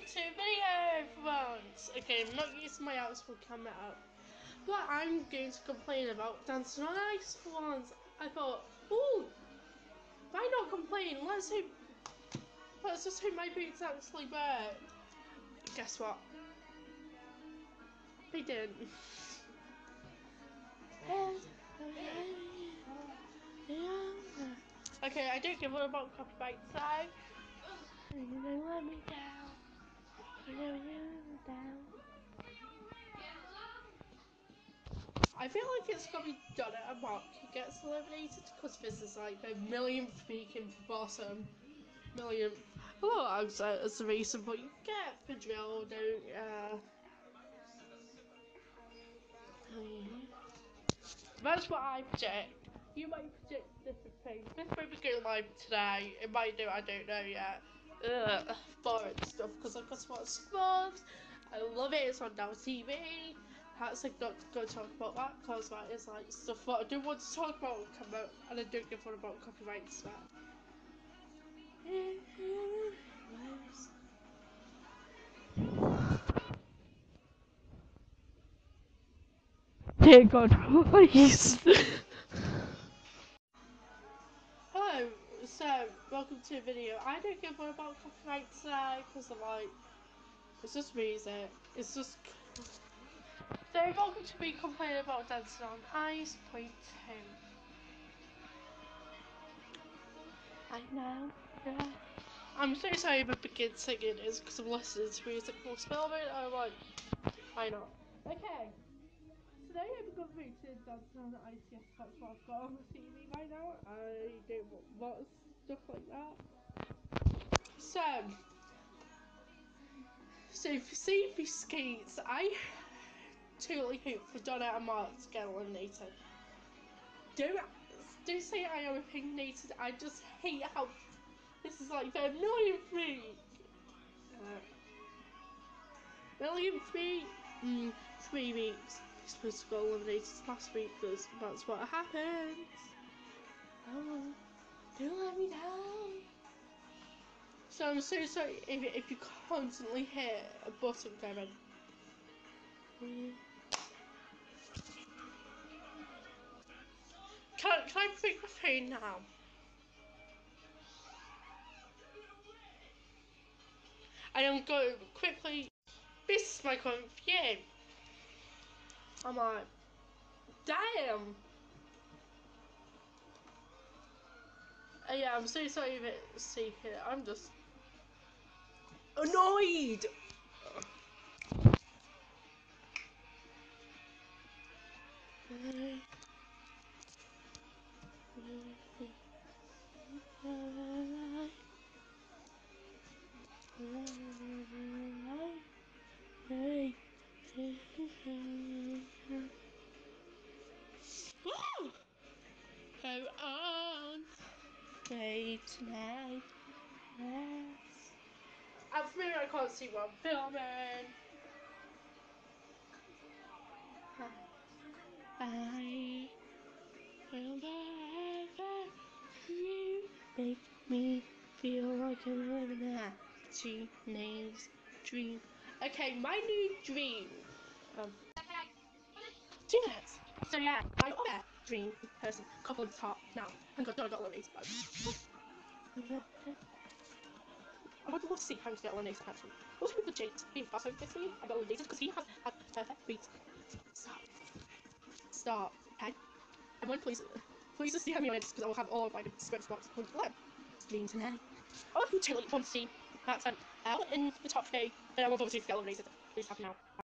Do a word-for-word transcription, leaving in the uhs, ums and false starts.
to a video for once. Okay, I'm not using my actual camera up, but I'm going to complain about dancing on ice for once. I thought, ooh, why not complain? Let's hope, let's just hope my boots actually work. Guess what? They didn't. Okay, I don't give a about copyright, so you know, let me down. You know, let me down. I feel like it's gonna be done at a mark who gets eliminated because this is like the millionth speaking for bottom. Millionth. Well, I was uh, as a reason, but you get the drill, don't you? That's what I project. You might project different things. This might be going live today. It might do, I don't know yet. Ugh, boring stuff because I've got to watch Scrubs. I love it, it's on Now T V. That's like not going to talk about that because that is like stuff that I do want to talk about come out and I don't give one about copyrights that. Dear God, please. Hello, so welcome to a video. I don't give one about copyrights today because I'm like, it's just music. It's just. So welcome to me complaining about dancing on ice. Point two. I know. Yeah. I'm so sorry if I begin singing. It's because I'm listening to music for spelling. I'm like, I know. Okay. Today I'm going to be dancing on ice. Yes, that's what I've got on the T V right now. I don't want lots stuff like that. So. So for Sophie Skates, I totally hope for Donna and Mark to get eliminated. Don't, don't say I am opinionated, I just hate how this is like their millionth week. Uh, millionth week, mm, three weeks. He's supposed to go eliminated last week because that's what happens. Oh, don't let me down. So I'm so sorry if, if you constantly hear a button going. Mm. Can, can I pick my phone now? And I'm going quickly. This is my comment for you. I'm like, damn. Uh, yeah, I'm so sorry if it's secret. I'm just annoyed. Go on. Stay tonight. Yes. At the minute I can't see what I'm filming. I will never you make me feel like I'm living a teenage dream. Okay, my new dream. Um, two minutes. So yeah, my other dream person, couple of top now. And got, got eliminated. I would love to see how to get eliminated actually. Also with the Jake being fast over this week, I got eliminated because he has had perfect beats. Stop. Stop. Okay? Everyone please please just see how many minutes because I will have all of my script spots on the stream tonight. Oh, if you totally want to see that sent out in the top three, then I will obviously get eliminated. Please have now.